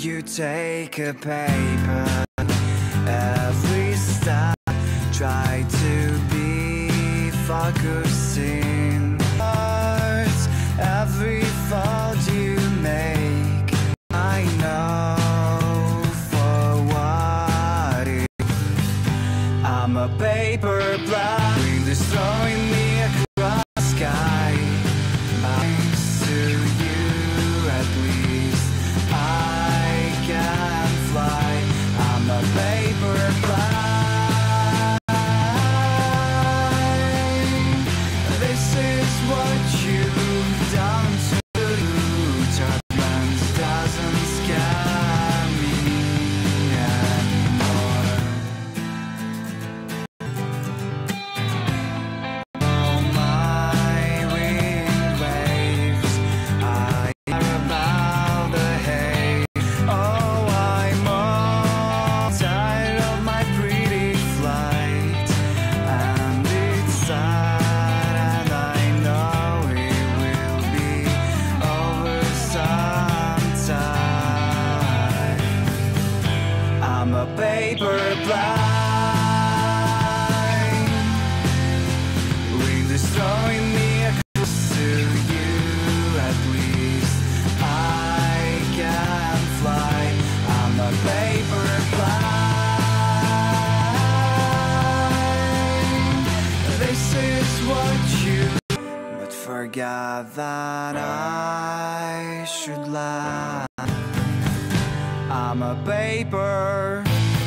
you take a paper. Every step, try to be focusing. Hearts, every fault you make, I know for what it. I'm a paper black, wind destroying me across the sky. Thanks to you, at least I can fly. I'm a paper plane. This is what you've done to turbulence doesn't scare me anymore. Oh my wind waves, I care about the hay. Oh, I'm all tired of my pretty flight, and it's sad, and I know it will be over sometime. I'm a paper plane, wind destroying me across to you. At least I can fly. I'm a paper plane. This is what you. But forgot that I should lie. I'm a paper.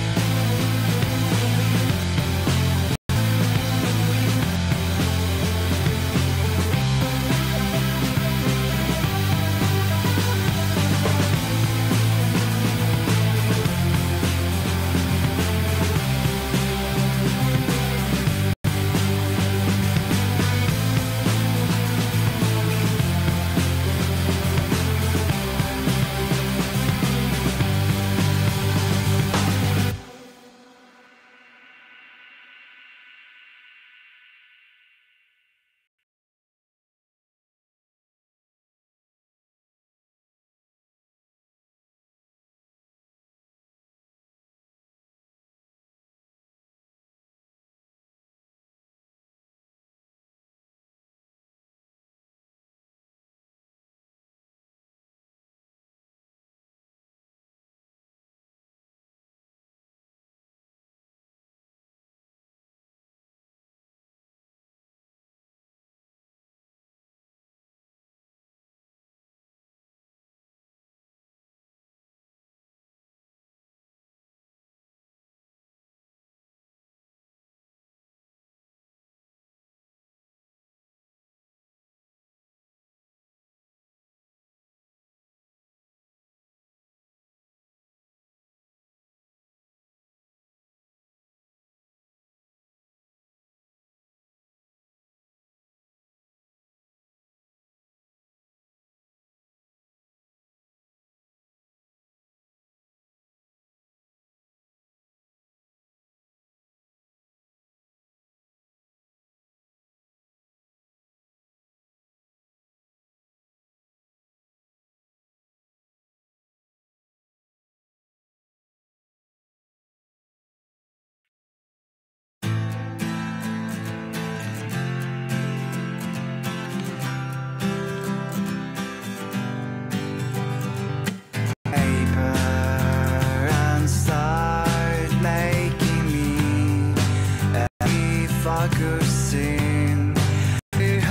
Focusing, it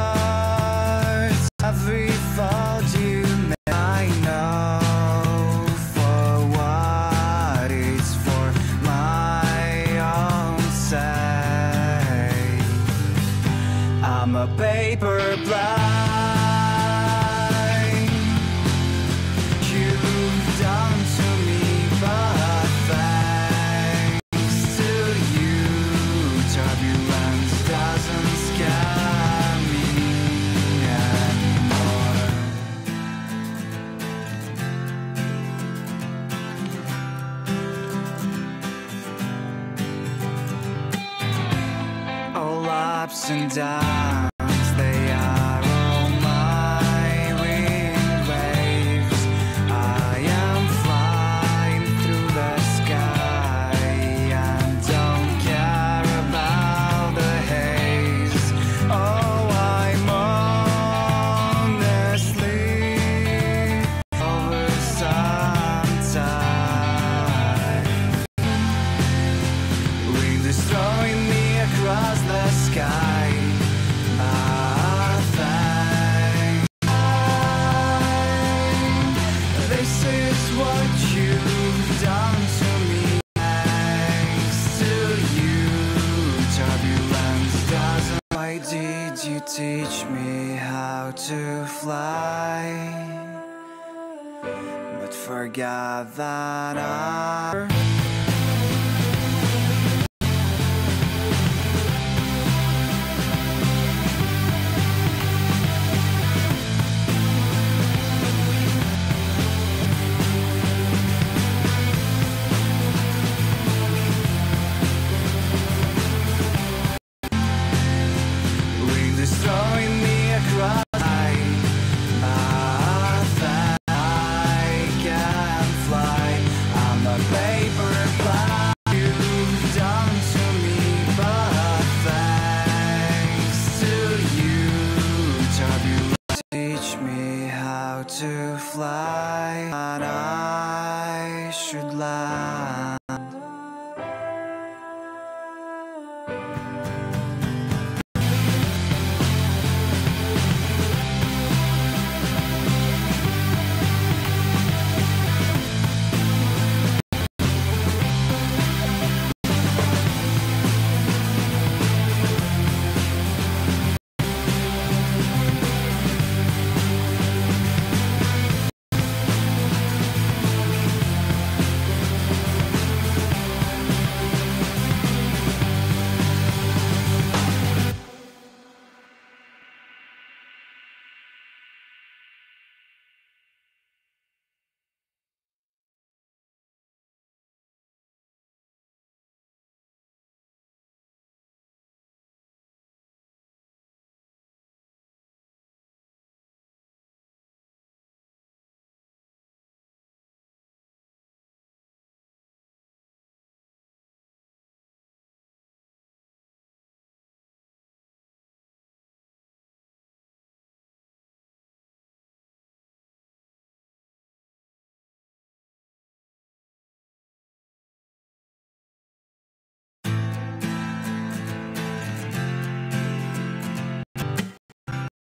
hurts every fault you make. I know for what it's for my own sake. I'm a paper plane. You've done to me, but thanks to you, turbulence doesn't scare me anymore. All ups and downs, they are all my wind waves. I am flying. you teach me how to fly, but forgot that I